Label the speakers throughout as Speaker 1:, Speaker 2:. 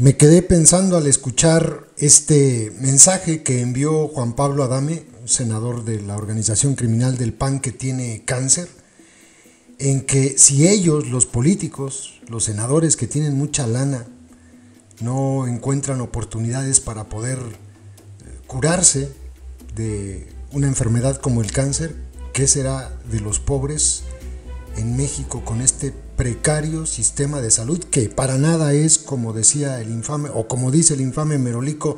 Speaker 1: Me quedé pensando al escuchar este mensaje que envió Juan Pablo Adame, senador de la organización criminal del PAN que tiene cáncer, en que si ellos, los políticos, los senadores que tienen mucha lana, no encuentran oportunidades para poder curarse de una enfermedad como el cáncer, ¿qué será de los pobres en México con este precario sistema de salud que para nada es, como decía el infame, o como dice el infame Merolico,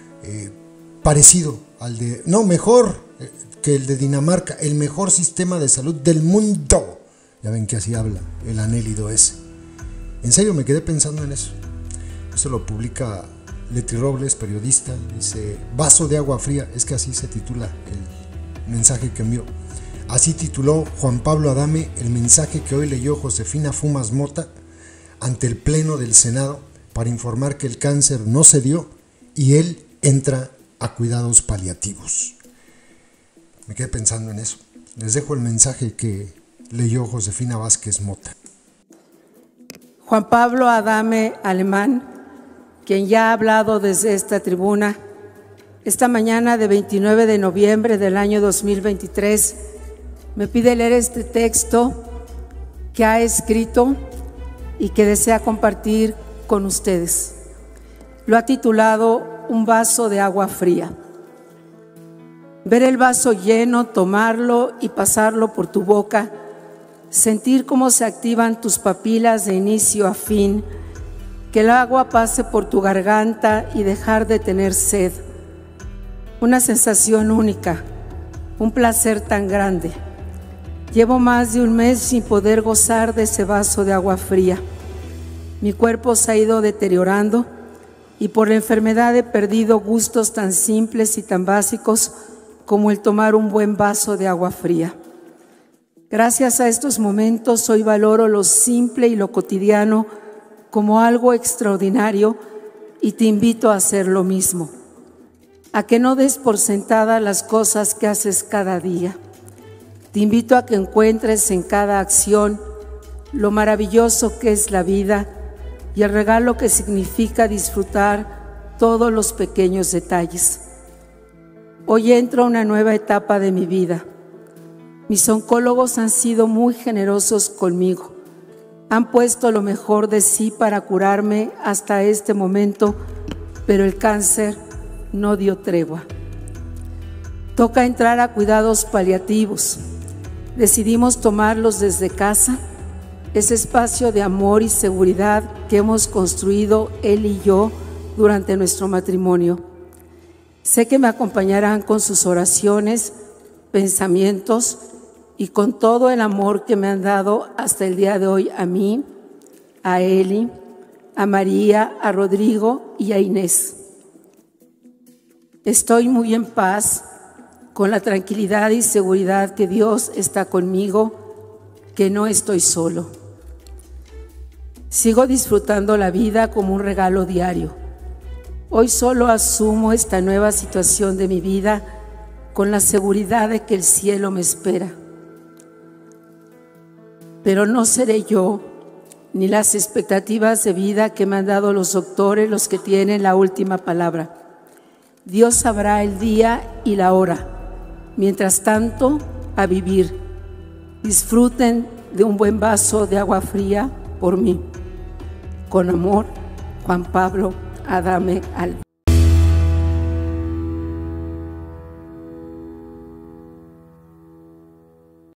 Speaker 1: parecido al de, no, mejor que el de Dinamarca, el mejor sistema de salud del mundo? Ya ven que así habla el anélido ese. En serio me quedé pensando en eso. Eso lo publica Leti Robles, periodista, dice: vaso de agua fría, es que así se titula el mensaje que envió. Así tituló Juan Pablo Adame el mensaje que hoy leyó Josefina Fumas Mota ante el Pleno del Senado para informar que el cáncer no se dio y él entra a cuidados paliativos. Me quedé pensando en eso. Les dejo el mensaje que leyó Josefina Vázquez Mota.
Speaker 2: Juan Pablo Adame Alemán, quien ya ha hablado desde esta tribuna, esta mañana de 29 de noviembre del año 2023, me pide leer este texto que ha escrito y que desea compartir con ustedes. Lo ha titulado Un vaso de agua fría. Ver el vaso lleno, tomarlo y pasarlo por tu boca, sentir cómo se activan tus papilas de inicio a fin, que el agua pase por tu garganta y dejar de tener sed. Una sensación única, un placer tan grande. Llevo más de un mes sin poder gozar de ese vaso de agua fría. Mi cuerpo se ha ido deteriorando y por la enfermedad he perdido gustos tan simples y tan básicos como el tomar un buen vaso de agua fría. Gracias a estos momentos hoy valoro lo simple y lo cotidiano como algo extraordinario y te invito a hacer lo mismo, a que no des por sentada las cosas que haces cada día. Te invito a que encuentres en cada acción lo maravilloso que es la vida y el regalo que significa disfrutar todos los pequeños detalles. Hoy entro a una nueva etapa de mi vida. Mis oncólogos han sido muy generosos conmigo. Han puesto lo mejor de sí para curarme hasta este momento, pero el cáncer no dio tregua. Toca entrar a cuidados paliativos. Decidimos tomarlos desde casa, ese espacio de amor y seguridad que hemos construido él y yo durante nuestro matrimonio. Sé que me acompañarán con sus oraciones, pensamientos y con todo el amor que me han dado hasta el día de hoy a mí, a Eli, a María, a Rodrigo y a Inés. Estoy muy en paz, con la tranquilidad y seguridad que Dios está conmigo, que no estoy solo. Sigo disfrutando la vida como un regalo diario. Hoy solo asumo esta nueva situación de mi vida con la seguridad de que el cielo me espera. Pero no seré yo, ni las expectativas de vida que me han dado los doctores los que tienen la última palabra. Dios sabrá el día y la hora. Mientras tanto, a vivir. Disfruten de un buen vaso de agua fría por mí. Con amor, Juan Pablo Adame Alemán.